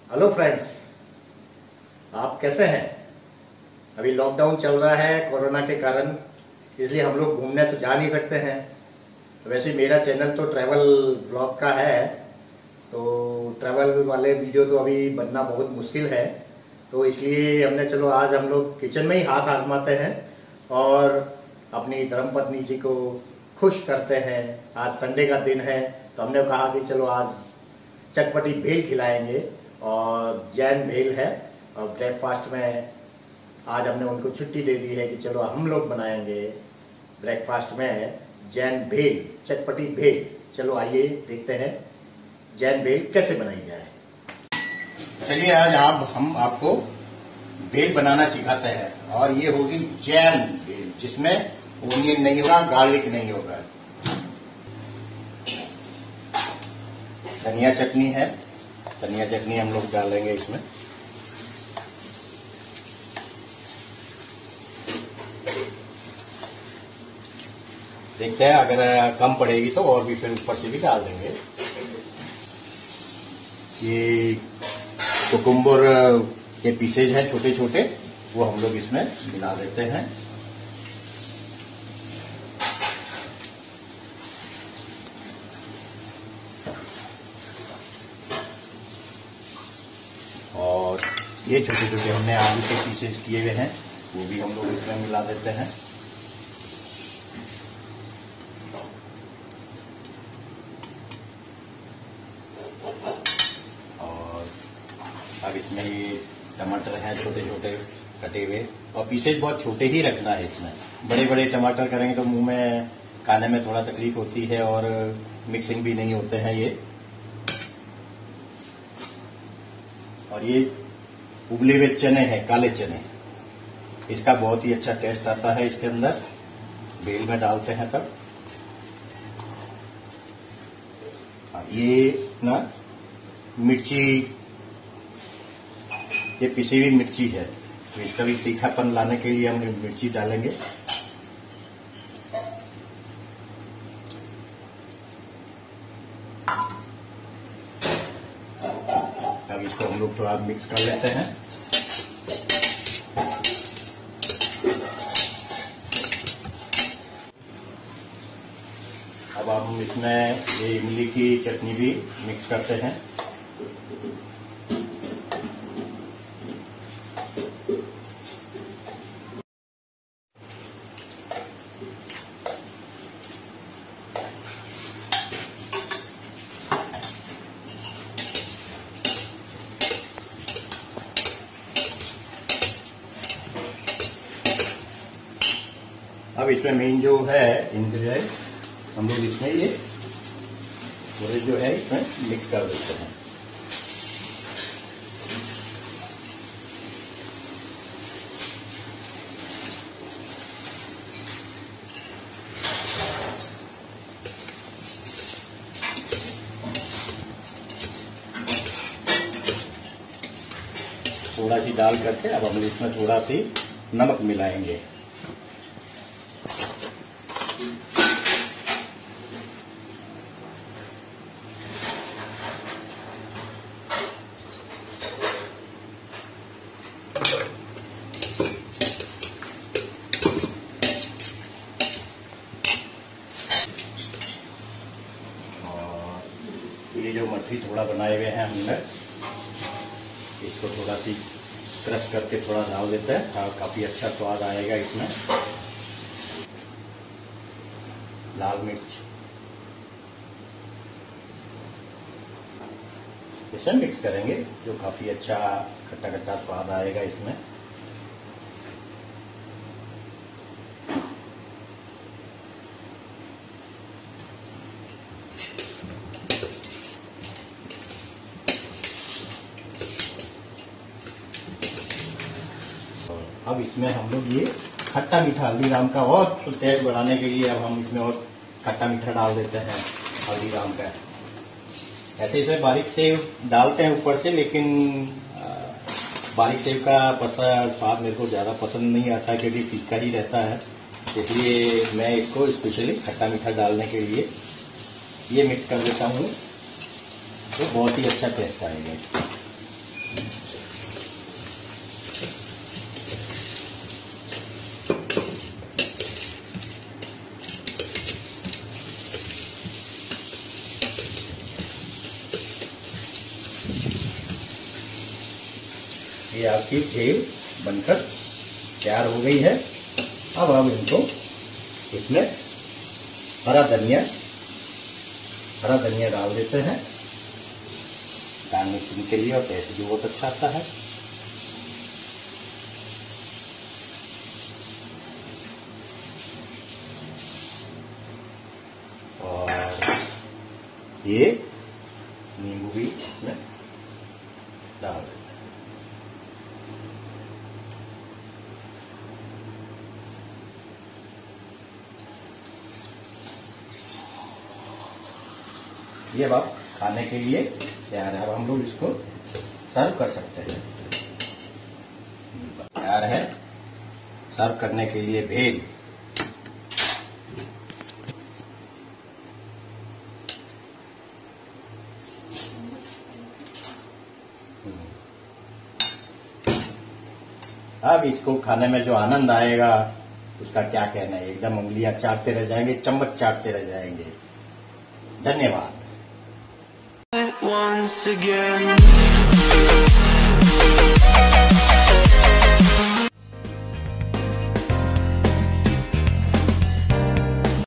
Hello friends, आप कैसे हैं। अभी लॉकडाउन चल रहा है कोरोना के कारण, इसलिए हम लोग घूमने तो जा नहीं सकते हैं। वैसे मेरा चैनल तो ट्रैवल व्लॉग का है, तो ट्रैवल वाले वीडियो तो अभी बनना बहुत मुश्किल है। तो इसलिए हमने चलो आज हम लोग किचन में ही हाथ आजमाते हैं और अपनी धर्मपत्नी जी को खुश करते हैं। आज संडे का दिन है तो हमने कहा कि चलो आज चटपटी भेल खिलाएंगे, और जैन भेल है। और ब्रेकफास्ट में आज हमने उनको छुट्टी दे दी है कि चलो हम लोग बनाएंगे ब्रेकफास्ट में जैन भेल, चटपटी भेल। चलो आइए देखते हैं जैन भेल कैसे बनाई जाए। चलिए आज हम आपको भेल बनाना सिखाते हैं, और ये होगी जैन भेल, जिसमें ओनियन नहीं होगा, गार्लिक नहीं होगा। धनिया चटनी है, धनिया चटनी हम लोग डालेंगे इसमें। देखते हैं, अगर कम पड़ेगी तो और भी फिर ऊपर से भी डाल देंगे। ये कुकुम्बर के पीसेज हैं छोटे छोटे, वो हम लोग इसमें मिला देते हैं। और ये छोटे छोटे हमने आलू के पीसेज किए हुए हैं, वो भी हम लोग इसमें मिला देते हैं। और अब इसमें ये टमाटर हैं छोटे छोटे कटे हुए, और पीसेज बहुत छोटे ही रखना है इसमें। बड़े बड़े टमाटर करेंगे तो मुंह में खाने में थोड़ा तकलीफ होती है और मिक्सिंग भी नहीं होते हैं ये। और ये उबले हुए चने हैं, काले चने, इसका बहुत ही अच्छा टेस्ट आता है इसके अंदर, भेल में डालते हैं तब। ये ना मिर्ची, ये पिसी हुई मिर्ची है, तो इसका भी तीखापन लाने के लिए हम मिर्ची डालेंगे। अब इसको हम लोग थोड़ा मिक्स कर लेते हैं। अब हम इसमें ये इमली की चटनी भी मिक्स करते हैं। अब इसमें मेन जो है इंग्रेडिएंट, हम लोग इसमें ये पूरे जो है इसमें मिक्स कर देते हैं। थोड़ा सी डाल करके अब हम इसमें थोड़ा सी नमक मिलाएंगे। ये जो मट्ठी थोड़ा बनाए हुए हैं हमने, इसको थोड़ा सी क्रश करके थोड़ा डाल देते हैं, हाँ काफी अच्छा स्वाद आएगा इसमें। लाल मिर्च इसे मिक्स करेंगे, जो काफी अच्छा खट्टा खट्टा स्वाद आएगा इसमें। अब इसमें हम लोग ये खट्टा मीठा हल्दीराम का और टेस्ट बढ़ाने के लिए अब हम इसमें और खट्टा मीठा डाल देते हैं हल्दीराम का। ऐसे इसमें बारीक सेव डालते हैं ऊपर से, लेकिन बारीक सेव का स्वाद मेरे को ज्यादा पसंद नहीं आता क्योंकि फीका ही रहता है, इसलिए मैं इसको स्पेशली खट्टा मीठा डालने के लिए ये मिक्स कर देता हूँ, तो बहुत ही अच्छा टेस्ट आएगा। ये आपकी भेल बनकर तैयार हो गई है। अब हम इनको इसमें हरा धनिया डाल देते हैं गार्निशिंग के लिए, और टेस्ट भी बहुत अच्छा आता है। और ये नींबू भी इसमें डाल देते हैं। ये अब खाने के लिए तैयार है। अब हम लोग इसको सर्व कर सकते हैं। तैयार है सर्व करने के लिए भेल। अब इसको खाने में जो आनंद आएगा उसका क्या कहना है। एकदम उंगलियां चाटते रह जाएंगे, चम्मच चाटते रह जाएंगे। धन्यवाद। Once again